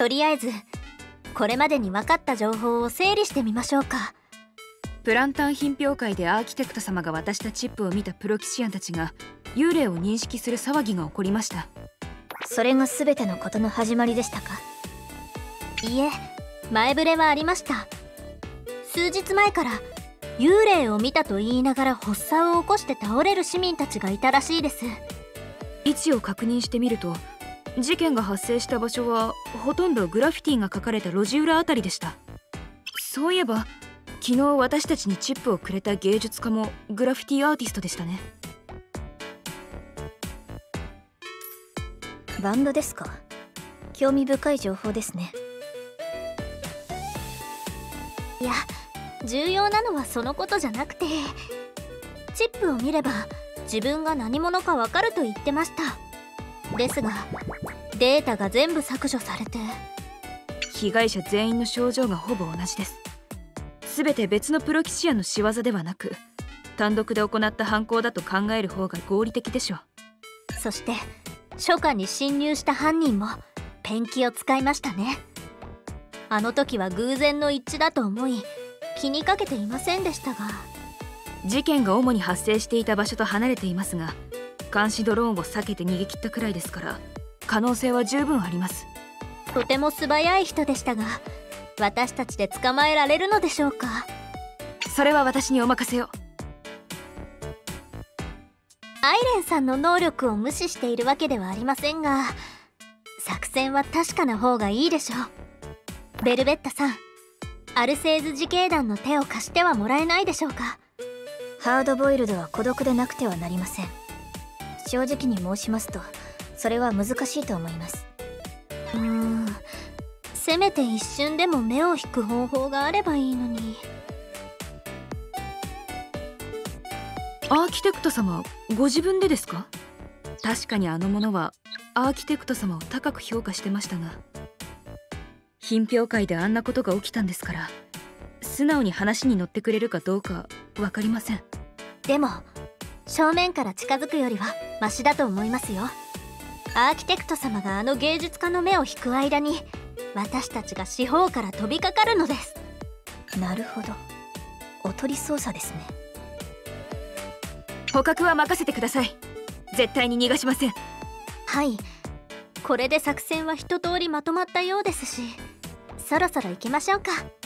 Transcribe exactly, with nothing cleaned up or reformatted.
とりあえずこれまでに分かった情報を整理してみましょうか。 プランタン品評会でアーキテクト様が渡したチップを見たプロキシアンたちが幽霊を認識する騒ぎが起こりました。 それが全てのことの始まりでしたか？いえ、前触れはありました。数日前から幽霊を見たと言いながら発作を起こして倒れる市民たちがいたらしいです。 位置を確認してみると、事件が発生した場所はほとんどグラフィティが書かれた路地裏あたりでした。そういえば昨日私たちにチップをくれた芸術家もグラフィティアーティストでしたね。 バンドですか？興味深い情報ですね。いや、重要なのはそのことじゃなくて、チップを見れば自分が何者かわかると言ってました。ですがデータが全部削除されて。 被害者全員の症状がほぼ同じです。全て別のプロキシアンの仕業ではなく、単独で行った犯行だと考える方が合理的でしょう。 そして初夏に侵入した犯人もペンキを使いましたね。あの時は偶然の一致だと思い気にかけていませんでしたが。 事件が主に発生していた場所と離れていますが、監視ドローンを避けて逃げ切ったくらいですから可能性は十分あります。 とても素早い人でしたが、私たちで捕まえられるのでしょうか？ それは私にお任せを。 アイレンさんの能力を無視しているわけではありませんが、作戦は確かな方がいいでしょう。ベルベッタさん、アルセーズ自警団の手を貸してはもらえないでしょうか？ハードボイルドは孤独でなくてはなりません。正直に申しますと、それは難しいと思います。うーん、せめて一瞬でも目を引く方法があればいいのに。 アーキテクト様、ご自分でですか？確かにあの者はアーキテクト様を高く評価してましたが、品評会であんなことが起きたんですから、素直に話に乗ってくれるかどうか分かりません。 でも正面から近づくよりはマシだと思いますよ。アーキテクト様があの芸術家の目を引く間に私たちが四方から飛びかかるのです。なるほど、おとり捜査ですね。 捕獲は任せてください。絶対に逃がしません。 はい、これで作戦は一通りまとまったようですし、そろそろ行きましょうか。